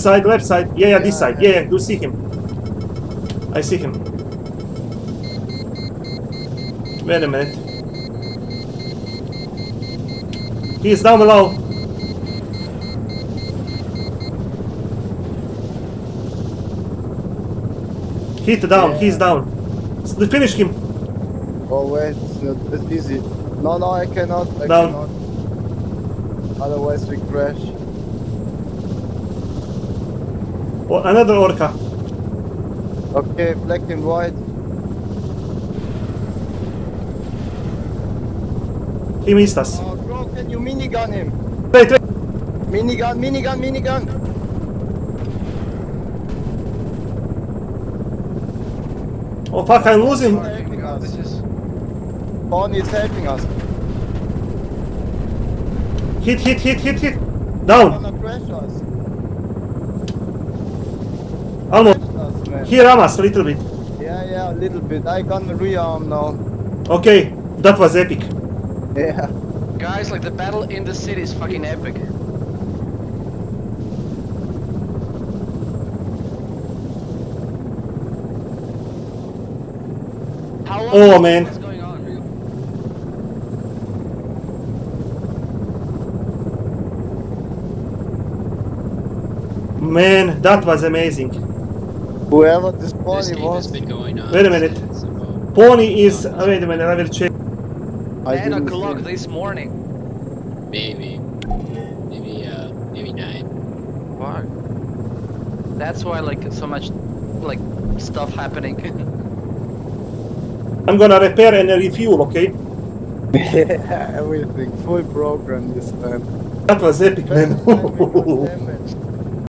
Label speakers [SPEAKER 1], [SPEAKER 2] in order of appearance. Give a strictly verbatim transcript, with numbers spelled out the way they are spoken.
[SPEAKER 1] Side, left side. Yeah, yeah, this
[SPEAKER 2] Yeah,
[SPEAKER 1] side.
[SPEAKER 2] yeah.
[SPEAKER 1] Yeah, yeah, you see him. I see him. Wait a minute. He is down below. Hit down,
[SPEAKER 2] Yeah.
[SPEAKER 1] he's down. S- Finish him.
[SPEAKER 2] Oh wait, it's not that easy. No, no, I cannot. I
[SPEAKER 1] Down.
[SPEAKER 2] cannot. Otherwise we crash.
[SPEAKER 1] Oh, another orca.
[SPEAKER 2] Okay, black and white.
[SPEAKER 1] He missed us.
[SPEAKER 2] Oh, bro, can you minigun him?
[SPEAKER 1] Wait, wait.
[SPEAKER 2] Minigun, minigun, minigun.
[SPEAKER 1] Oh fuck, I'm losing.
[SPEAKER 2] Helping us.
[SPEAKER 3] This is
[SPEAKER 2] Bonnie is helping us.
[SPEAKER 1] Hit, hit, hit, hit, hit. Down.
[SPEAKER 2] Gonna crash us.
[SPEAKER 1] Almost.
[SPEAKER 2] Crash us, man.
[SPEAKER 1] He ram us a little bit.
[SPEAKER 2] Yeah, yeah, a little bit. I got the rearm now.
[SPEAKER 1] Okay, that was epic.
[SPEAKER 2] Yeah.
[SPEAKER 3] guys, like the battle in the city is fucking epic. How long
[SPEAKER 1] Oh,
[SPEAKER 3] is
[SPEAKER 1] man.
[SPEAKER 3] this going on?
[SPEAKER 1] Man, that was amazing.
[SPEAKER 2] Whoever this
[SPEAKER 4] This
[SPEAKER 2] Bonnie
[SPEAKER 4] game
[SPEAKER 2] was.
[SPEAKER 4] has been going on.
[SPEAKER 1] Wait a minute.
[SPEAKER 4] since about-
[SPEAKER 1] Pony is. uh, Wait a minute, I will check.
[SPEAKER 2] I
[SPEAKER 3] Ten
[SPEAKER 2] didn't
[SPEAKER 3] o'clock
[SPEAKER 2] see.
[SPEAKER 3] this morning.
[SPEAKER 4] Maybe. Maybe, uh, maybe nine.
[SPEAKER 3] Fuck. That's why like so much like stuff happening.
[SPEAKER 1] I'm gonna repair and refuel, okay?
[SPEAKER 2] Yeah, everything. Full program this time.
[SPEAKER 1] That was epic, man.
[SPEAKER 2] First time we got damage.